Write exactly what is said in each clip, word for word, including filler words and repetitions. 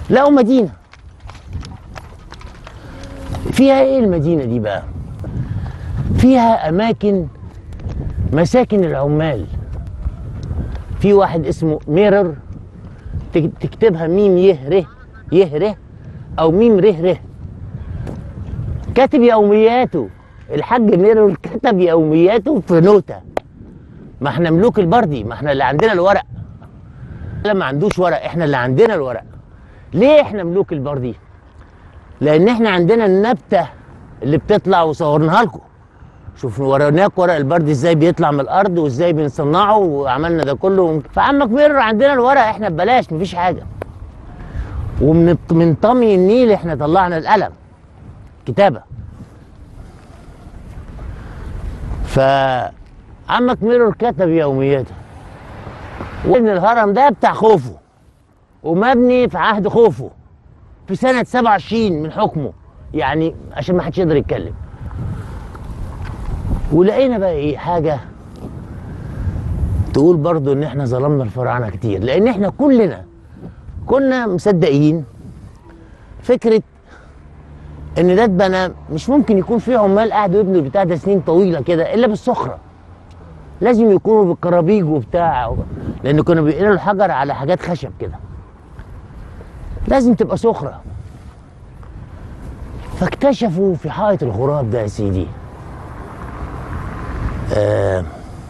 لقوا مدينه. فيها ايه المدينه دي بقى؟ فيها اماكن مساكن العمال. في واحد اسمه ميرر، تكتبها ميم يه ره يه ره او ميم ره ره، كاتب يومياته. الحاج ميرر كتب يومياته في نوتة. ما احنا ملوك البردي، ما احنا اللي عندنا الورق. لا ما عندوش ورق، احنا اللي عندنا الورق. ليه احنا ملوك البردي؟ لان احنا عندنا النبتة اللي بتطلع وصورناها لكم. شوفوا وريناك ورق البردي ازاي بيطلع من الارض وازاي بنصنعه وعملنا ده كله. فعمك ميرر عندنا الورق، احنا ببلاش مفيش حاجة. ومن من طمي النيل احنا طلعنا القلم كتابة. فعمك ميرور كتب يومياته. وان الهرم ده بتاع خوفو ومبني في عهد خوفو في سنة سبعة وعشرين من حكمه، يعني عشان ما حدش يقدر يتكلم. ولقينا بقى ايه حاجة تقول برضو ان احنا ظلمنا الفراعنة كتير، لان احنا كلنا كنا مصدقين فكرة ان ده اتبنى مش ممكن يكون فيه عمال قعدوا يبنوا البتاع ده سنين طويله كده الا بالصخره. لازم يكونوا بالكرابيج وبتاع، لان كانوا بينقلوا الحجر على حاجات خشب كده، لازم تبقى صخره. فاكتشفوا في حائط الغراب ده يا سيدي آه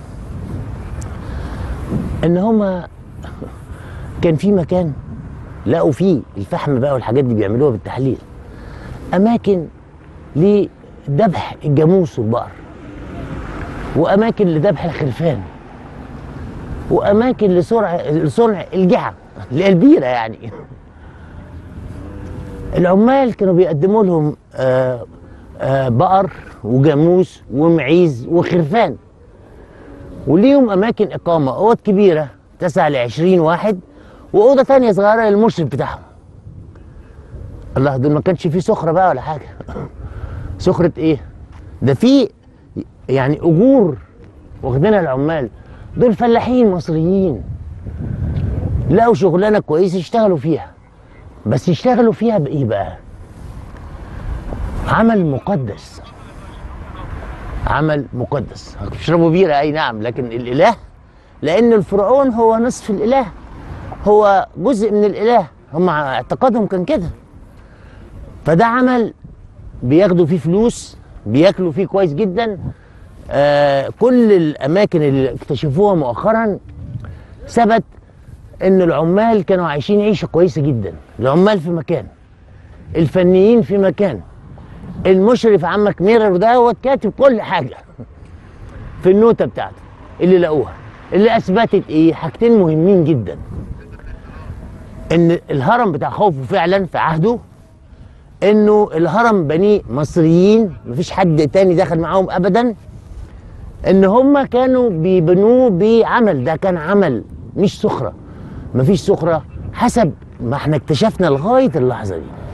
ان هما كان في مكان لقوا فيه الفحم بقى والحاجات دي بيعملوها بالتحليل، اماكن لذبح الجاموس والبقر، واماكن لذبح الخرفان، واماكن لصنع لصنع الجحا البيره. يعني العمال كانوا بيقدموا لهم آآ آآ بقر وجاموس ومعيز وخرفان، وليهم اماكن اقامه، اوض كبيره تسع لعشرين واحد، واوضه ثانيه صغيره للمشرف بتاعهم. الله، دول ما كانش فيه سخره بقى ولا حاجه. سخره ايه؟ ده في يعني اجور واخدينها العمال. دول فلاحين مصريين لقوا شغلانه كويسه يشتغلوا فيها، بس يشتغلوا فيها بايه بقى؟ عمل مقدس. عمل مقدس. هتشربوا بيره اي نعم، لكن الاله، لان الفرعون هو نصف الاله، هو جزء من الاله، هم اعتقادهم كان كده. فده عمل بياخدوا فيه فلوس، بياكلوا فيه كويس جدا. آه كل الاماكن اللي اكتشفوها مؤخرا ثبت ان العمال كانوا عايشين عيشه كويسه جدا. العمال في مكان، الفنيين في مكان، المشرف عمك ميرر دوت كاتب كل حاجه في النوته بتاعته اللي لقوها، اللي اثبتت ايه؟ حاجتين مهمين جدا: ان الهرم بتاع خوفو فعلا في عهده، انه الهرم بنيه مصريين مفيش حد تاني دخل معاهم ابدا، ان هم كانوا بيبنوه بعمل، ده كان عمل مش سخره، مفيش سخره حسب ما احنا اكتشفنا لغايه اللحظه دي.